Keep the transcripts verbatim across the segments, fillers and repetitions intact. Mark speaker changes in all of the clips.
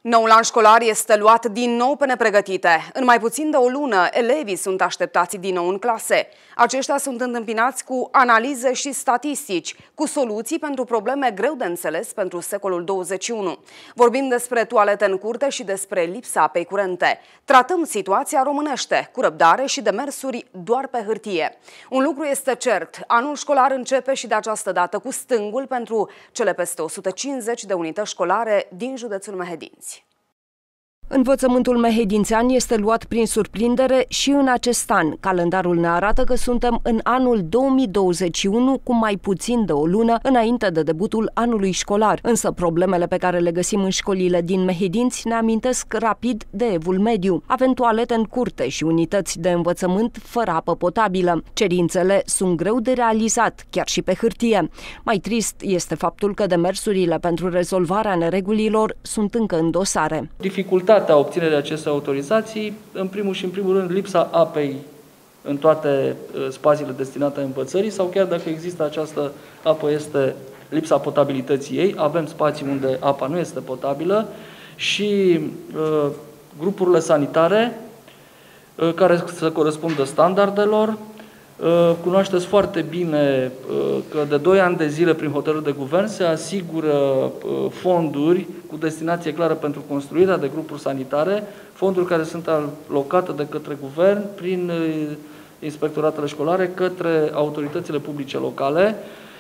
Speaker 1: Noul an școlar este luat din nou pe nepregătite. În mai puțin de o lună, elevii sunt așteptați din nou în clase. Aceștia sunt întâmpinați cu analize și statistici, cu soluții pentru probleme greu de înțeles pentru secolul douăzeci și unu. Vorbim despre toalete în curte și despre lipsa apei curente. Tratăm situația românește, cu răbdare și demersuri doar pe hârtie. Un lucru este cert, anul școlar începe și de această dată cu stângul pentru cele peste o sută cincizeci de unități școlare din județul Mehedinți.
Speaker 2: Învățământul mehedințean este luat prin surprindere și în acest an. Calendarul ne arată că suntem în anul două mii douăzeci și unu, cu mai puțin de o lună înainte de debutul anului școlar. Însă problemele pe care le găsim în școlile din Mehedinți ne amintesc rapid de Evul Mediu. Avem toalete în curte și unități de învățământ fără apă potabilă. Cerințele sunt greu de realizat, chiar și pe hârtie. Mai trist este faptul că demersurile pentru rezolvarea neregulilor sunt încă în dosare.
Speaker 3: Dificultatea obținerii acestei autorizații, în primul și în primul rând, lipsa apei în toate spațiile destinate învățării, sau chiar dacă există această apă, este lipsa potabilității ei. Avem spații unde apa nu este potabilă și uh, grupurile sanitare uh, care să corespundă standardelor. Cunoașteți foarte bine că de doi ani de zile, prin hotărâri de guvern, se asigură fonduri cu destinație clară pentru construirea de grupuri sanitare, fonduri care sunt alocate de către guvern prin inspectoratele școlare către autoritățile publice locale.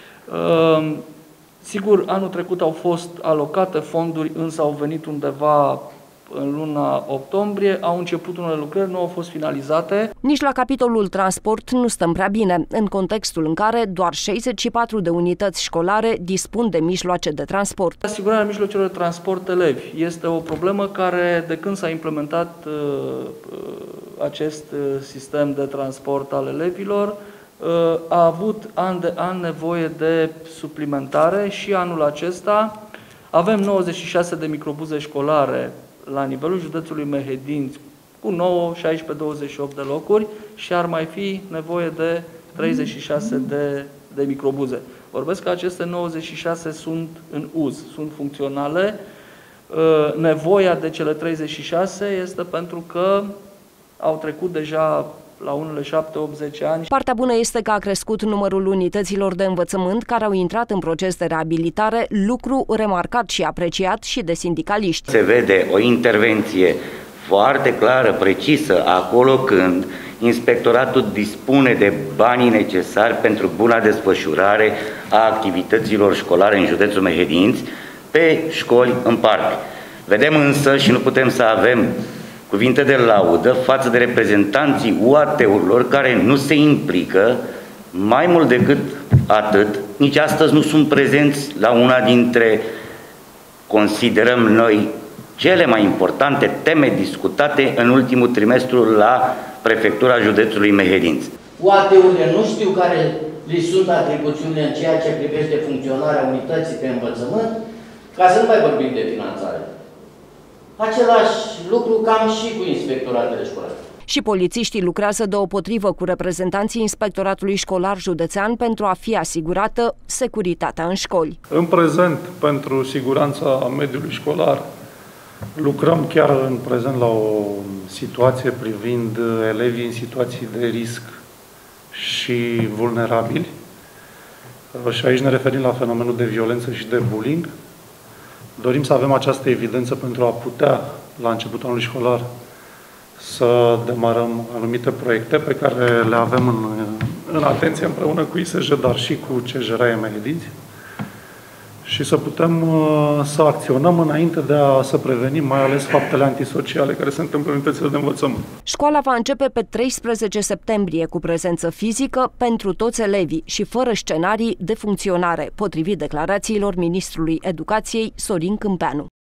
Speaker 3: Sigur, anul trecut au fost alocate fonduri, însă au venit undeva în luna octombrie, au început unele lucrări, nu au fost finalizate.
Speaker 2: Nici la capitolul transport nu stăm prea bine, în contextul în care doar șaizeci și patru de unități școlare dispun de mijloace de transport.
Speaker 3: Asigurarea mijloacelor de transport elevi este o problemă care, de când s-a implementat uh, acest sistem de transport al elevilor, uh, a avut an de an nevoie de suplimentare și anul acesta avem nouăzeci și șase de microbuze școlare la nivelul județului Mehedinți, cu nouă, șaisprezece, douăzeci și opt de locuri și ar mai fi nevoie de treizeci și șase de, de microbuze. Vorbesc că aceste nouăzeci și șase sunt în uz, sunt funcționale. Nevoia de cele treizeci și șase este pentru că au trecut deja la unele șapte, opt, zece ani.
Speaker 2: Partea bună este că a crescut numărul unităților de învățământ care au intrat în proces de reabilitare, lucru remarcat și apreciat și de sindicaliști.
Speaker 4: Se vede o intervenție foarte clară, precisă, acolo când inspectoratul dispune de banii necesari pentru buna desfășurare a activităților școlare în județul Mehedinți, pe școli în parte. Vedem însă, și nu putem să avem cuvinte de laudă față de reprezentanții U A T-urilor care nu se implică, mai mult decât atât, nici astăzi nu sunt prezenți la una dintre, considerăm noi, cele mai importante teme discutate în ultimul trimestru la Prefectura Județului Mehedinți.
Speaker 5: U A T-urile nu știu care li sunt atribuțiunile în ceea ce privește funcționarea unității pe învățământ, ca să nu mai vorbim de finanțare. Același lucru cam și cu inspectoratele școlare.
Speaker 2: Și polițiștii lucrează deopotrivă cu reprezentanții Inspectoratului Școlar Județean pentru a fi asigurată securitatea în școli.
Speaker 6: În prezent, pentru siguranța mediului școlar, lucrăm chiar în prezent la o situație privind elevii în situații de risc și vulnerabili. Și aici ne referim la fenomenul de violență și de bullying. Dorim să avem această evidență pentru a putea, la începutul anului școlar, să demarăm anumite proiecte pe care le avem în, în atenție împreună cu I S J, dar și cu C J R A Mehedinți, și să putem să acționăm înainte de a să prevenim mai ales faptele antisociale care se întâmplă în unitățile de învățământ.
Speaker 2: Școala va începe pe treisprezece septembrie cu prezență fizică pentru toți elevii și fără scenarii de funcționare, potrivit declarațiilor Ministrului Educației Sorin Câmpeanu.